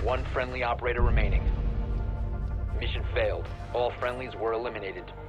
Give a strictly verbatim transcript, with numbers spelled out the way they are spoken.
One friendly operator remaining. Mission failed. All friendlies were eliminated.